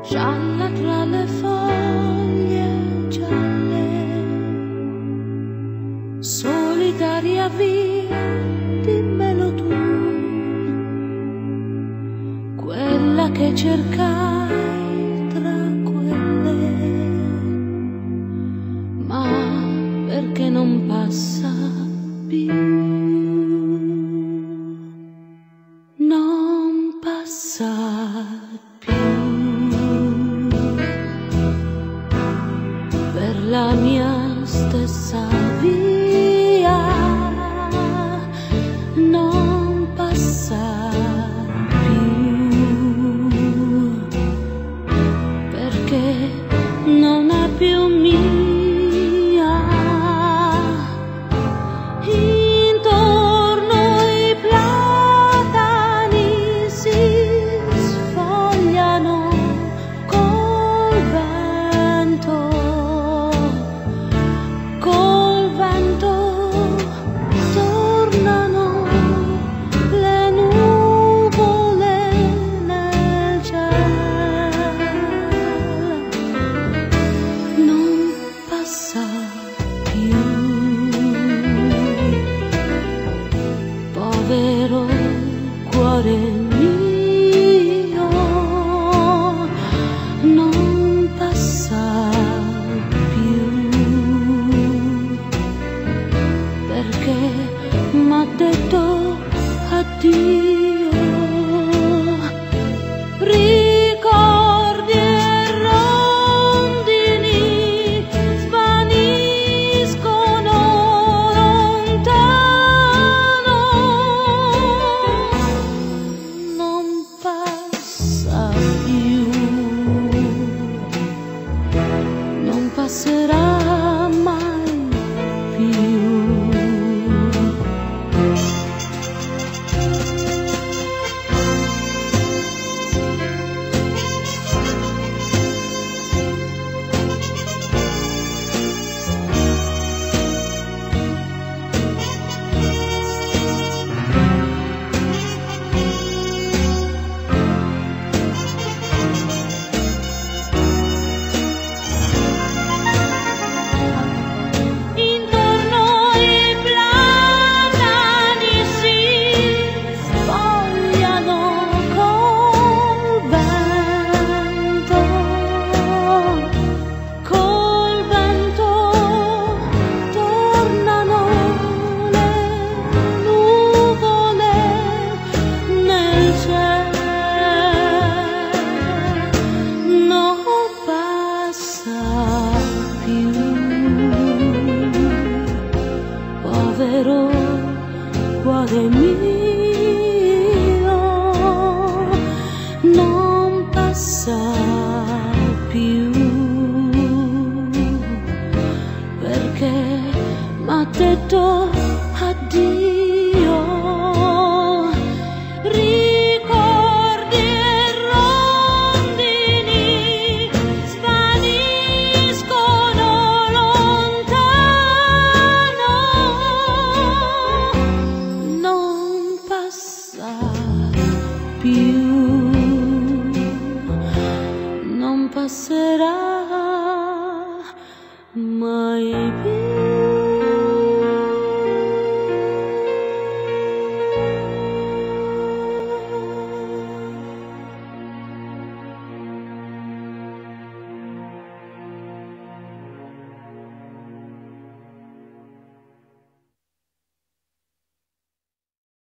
gialla tra le foglie gialle, solitaria via, dimmelo tu, quella che cercai tra quelle, ma perché non passa più, non passa più. Per la mia stessa via non passa più, perché non è più mia. Intorno i platani si sfogliano col vento tornano le nuvole nel cielo, non passa più. Povero cuore mio, non passa più, perché m'ha detto addio. Ricordi e rondini svaniscono lontano, non passa più, non passerà mai più. Povero cuore mio, non passa più, perché m'ha detto addio. Ricordi e rondini svaniscono lontano, non passa più, non passerà mai più.